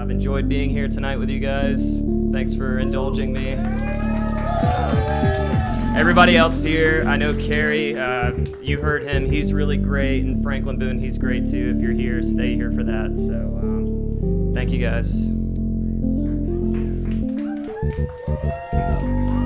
I've enjoyed being here tonight with you guys. Thanks for indulging me. Everybody else here, I know Kerry, you heard him, he's really great, and Franklin Boone, he's great too. If you're here, stay here for that. So thank you guys.